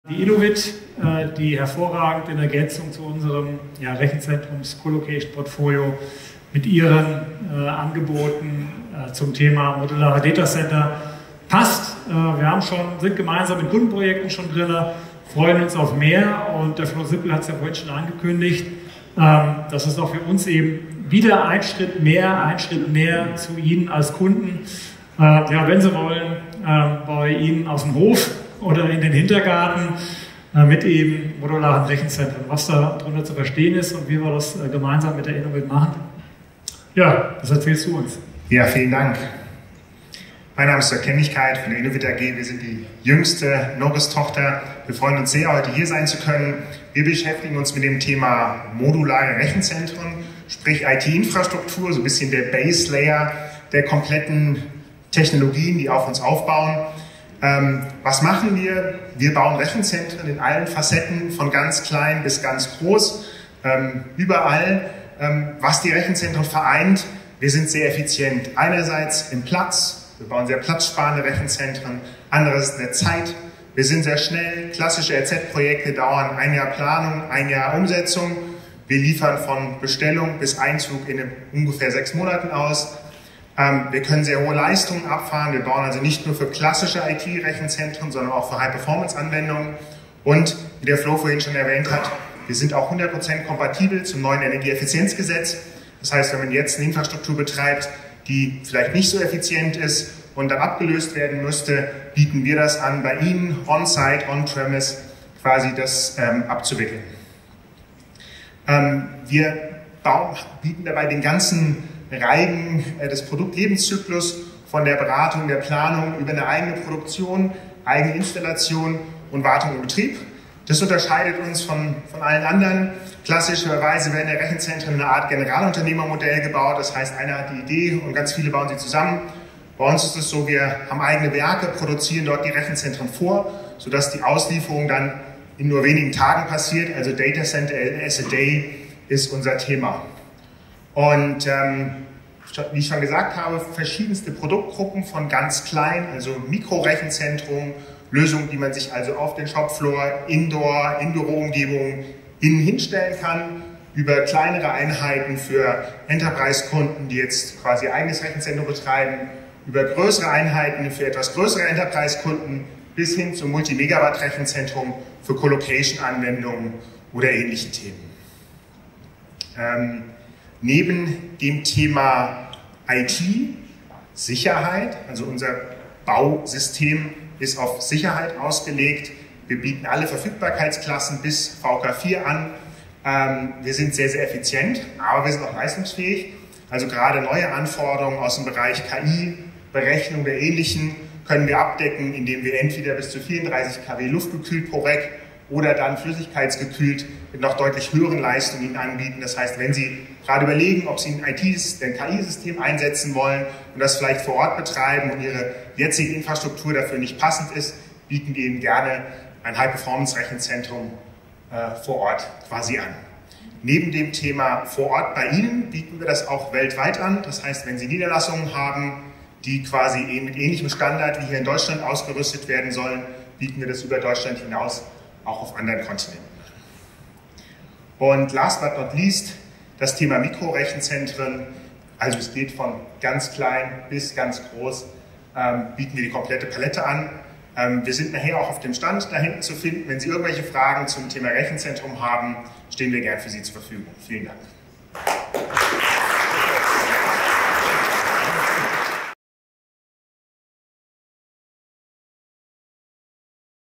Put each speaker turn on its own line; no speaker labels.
Die Innovit, die hervorragend in Ergänzung zu unserem Rechenzentrums-Colocation-Portfolio mit ihren Angeboten zum Thema modulare Datacenter passt. Wir sind gemeinsam in Kundenprojekten schon drin, freuen uns auf mehr und der Flo Sippel hat es ja vorhin schon angekündigt. Das ist auch für uns eben wieder ein Schritt mehr zu Ihnen als Kunden. Wenn Sie wollen, bei Ihnen auf dem Hof oder in den Hintergarten mit eben modularen Rechenzentren. Was da drunter zu verstehen ist und wie wir das gemeinsam mit der Innovit machen. Ja, das erzählst du uns.
Ja, vielen Dank. Mein Name ist Jörg Kennigkeit von der Innovit AG. Wir sind die jüngste Norris-Tochter. Wir freuen uns sehr, heute hier sein zu können. Wir beschäftigen uns mit dem Thema modulare Rechenzentren, sprich IT-Infrastruktur, so ein bisschen der Base-Layer der kompletten Technologien, die auf uns aufbauen. Was machen wir? Wir bauen Rechenzentren in allen Facetten, von ganz klein bis ganz groß, überall. Was die Rechenzentren vereint, wir sind sehr effizient. Einerseits im Platz, wir bauen sehr platzsparende Rechenzentren, andererseits in der Zeit. Wir sind sehr schnell, klassische RZ-Projekte dauern 1 Jahr Planung, 1 Jahr Umsetzung. Wir liefern von Bestellung bis Einzug in ungefähr 6 Monaten aus. Wir können sehr hohe Leistungen abfahren. Wir bauen also nicht nur für klassische IT-Rechenzentren, sondern auch für High-Performance-Anwendungen. Und wie der Flo vorhin schon erwähnt hat, wir sind auch 100% kompatibel zum neuen Energieeffizienzgesetz. Das heißt, wenn man jetzt eine Infrastruktur betreibt, die vielleicht nicht so effizient ist und dann abgelöst werden müsste, bieten wir das an, bei Ihnen on-site, on-premise quasi das abzuwickeln. Wir bieten dabei den ganzen Reigen des Produktlebenszyklus von der Beratung, der Planung über eine eigene Produktion, eigene Installation und Wartung und Betrieb. Das unterscheidet uns von allen anderen. Klassischerweise werden ja Rechenzentren in einer Art Generalunternehmermodell gebaut. Das heißt, einer hat die Idee und ganz viele bauen sie zusammen. Bei uns ist es so, wir haben eigene Werke, produzieren dort die Rechenzentren vor, sodass die Auslieferung dann in nur wenigen Tagen passiert. Also Data Center as a Day ist unser Thema. Und wie ich schon gesagt habe, verschiedenste Produktgruppen von ganz klein, also Mikrorechenzentrum, Lösungen, die man sich also auf den Shopfloor, in Büroumgebungen innen hinstellen kann, über kleinere Einheiten für Enterprise-Kunden, die jetzt quasi ihr eigenes Rechenzentrum betreiben, über größere Einheiten für etwas größere Enterprise-Kunden bis hin zum Multi-Megawatt-Rechenzentrum für Colocation-Anwendungen oder ähnliche Themen. Neben dem Thema IT, Sicherheit, also unser Bausystem ist auf Sicherheit ausgelegt. Wir bieten alle Verfügbarkeitsklassen bis VK4 an. Wir sind sehr, sehr effizient, aber wir sind auch leistungsfähig. Also gerade neue Anforderungen aus dem Bereich KI, Berechnung der Ähnlichen können wir abdecken, indem wir entweder bis zu 34 kW luftgekühlt pro Rack oder dann flüssigkeitsgekühlt mit noch deutlich höheren Leistungen Ihnen anbieten. Das heißt, wenn Sie gerade überlegen, ob Sie ein KI-System einsetzen wollen und das vielleicht vor Ort betreiben und Ihre jetzige Infrastruktur dafür nicht passend ist, bieten wir Ihnen gerne ein High-Performance-Rechenzentrum vor Ort quasi an. Neben dem Thema vor Ort bei Ihnen bieten wir das auch weltweit an. Das heißt, wenn Sie Niederlassungen haben, die quasi mit ähnlichem Standard wie hier in Deutschland ausgerüstet werden sollen, bieten wir das über Deutschland hinaus auch auf anderen Kontinenten. Und last but not least, das Thema Mikrorechenzentren. Also es geht von ganz klein bis ganz groß, bieten wir die komplette Palette an. Wir sind nachher auch auf dem Stand da hinten zu finden. Wenn Sie irgendwelche Fragen zum Thema Rechenzentrum haben, stehen wir gern für Sie zur Verfügung. Vielen Dank.